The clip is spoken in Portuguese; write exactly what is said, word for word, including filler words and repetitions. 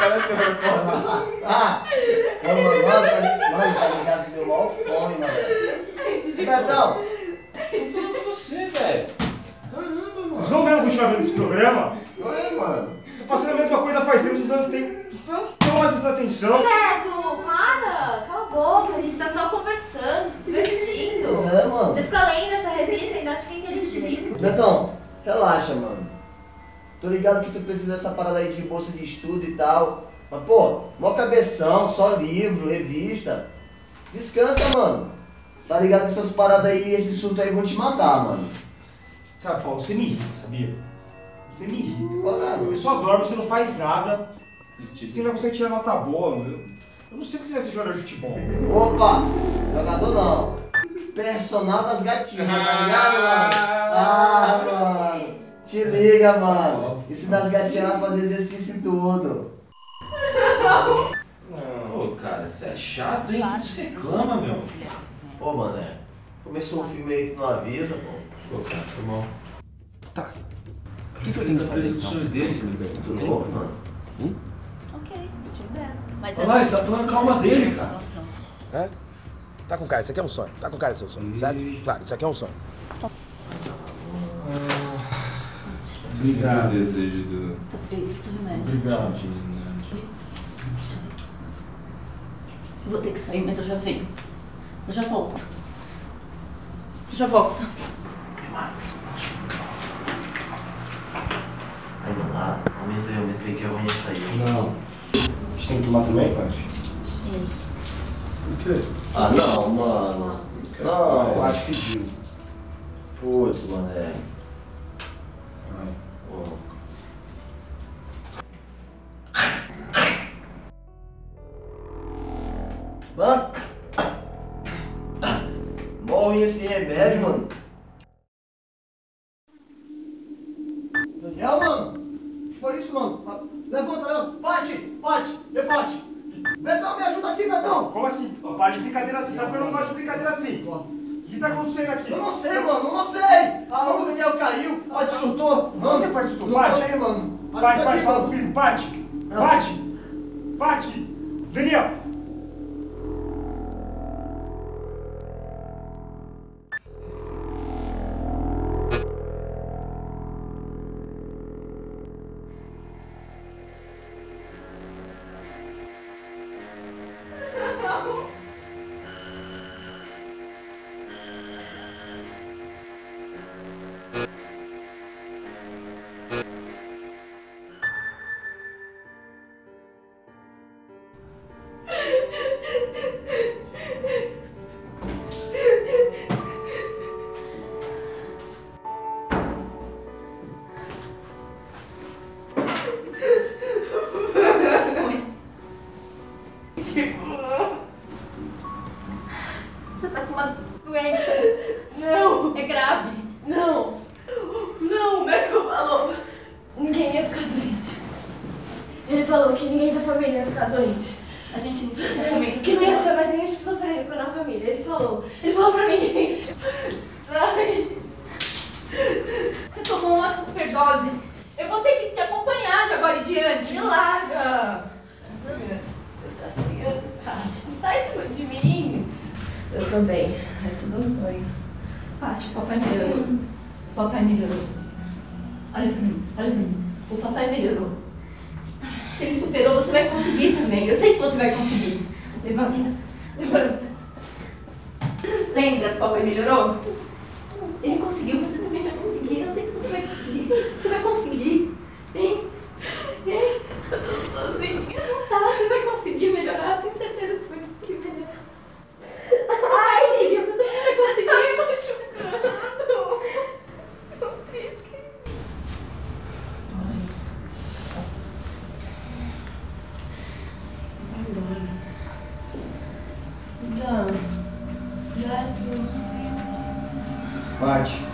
Parece uma porra. Ah! Mano, mano, mano, tá ligado, mano, tá ligado que deu maior fome, mano. E Betão? Tô falando pra você, velho. Caramba, mano. Vocês vão mesmo continuar vendo esse programa? Não é, mano. Tô passando a mesma coisa faz tempo, vocês não tem. Não mais prestando atenção. Beto, para! Cala a boca, a gente tá só conversando, se divertindo. É, mano. Você fica lendo essa revista e ainda acha que é inteligente. Betão, relaxa, mano. Tô ligado que tu precisa dessa parada aí de bolsa de estudo e tal. Mas, pô, mó cabeção, só livro, revista. Descansa, mano. Tá ligado que essas paradas aí, esses surtos aí vão te matar, mano. Sabe, Paulo, você me irrita, sabia? Você me irrita. Pô, cara, Você só dorme, você não faz nada. Você ainda consegue tirar nota boa. Eu, eu não sei o que você vai ser jogador de futebol. Opa! Jogador não. Personal das gatinhas, tá ligado, mano? Ah, mano. Te liga, mano. Ensina as gatinhas lá a fazer exercício e tudo. Pô, cara, você é chato, hein? Tudo se reclama, meu. Pô, mané. Começou o filme aí, tu não avisa, pô. Pô, cara, foi mal. Tá. O que, que eu tenho que fazer O então? sonho dele. Você me libera? Tu não, mano. Hum? Ok, te libero. Mas Olha lá, ele tá falando calma dele, cara. É? Tá com cara, isso aqui é um sonho. Tá com cara, seu sonho, certo? Claro, isso aqui é um sonho. Obrigado. O desejo do... Patrícia, esse remédio. Obrigado. Eu vou ter que sair, mas eu já venho. Eu já volto. Eu já volto. Aí, mano, lá. Aumenta aí, aumenta aí que é ruim isso aí. Não. A gente tem que tomar também, Paty? Sim. O quê? Ah, não, mano. Não. Paty pediu. Putz, mané. Vai. Pô. Mano. Morre esse remédio, mano. Daniel, mano. O que foi isso, mano? Levanta, Léo. Pati, Pati, e Pati. Betão, me ajuda aqui, Betão. Como assim? Para de brincadeira assim, sabe que eu não gosto de brincadeira assim. O que tá acontecendo aqui? Eu não sei, mano, eu não sei. Ah, o Daniel caiu, Pati surtou. Não, você pode surtou, Não Pati? tô bem, mano. Pati, Ajuda Pati, aqui, fala mano. comigo, Pati! Pati! Pati! Daniel! Você tá com uma doença. Não. É grave. Não. Não, o médico falou. Ninguém ia ficar doente. Ele falou que ninguém da família ia ficar doente. A gente não sei também. Que não ia ter mais ninguém esquizofrênico na família. Ele falou. Ele falou pra mim. Sai. Você tomou uma superdose. Eu vou ter que te acompanhar de agora em diante. Me larga. Você tá sonhando, Paty. Sai de cima de mim. Eu também. É tudo um sonho. Paty, o papai melhorou. O papai melhorou. Olha pra mim, olha pra mim. O papai melhorou. Se ele superou, você vai conseguir também. Eu sei que você vai conseguir. Levanta, levanta. Lembra que o papai melhorou? Ele conseguiu, você também vai conseguir. Eu sei que você vai conseguir. Você vai conseguir. Vem. Vem. Eu tô sozinha. Tá, você vai conseguir melhorar. Eu tenho certeza que você vai conseguir melhorar. Ai, conseguiu, você também vai conseguir. Ai, machucando. Tô triste. Vai embora. Então, Beto. Paty.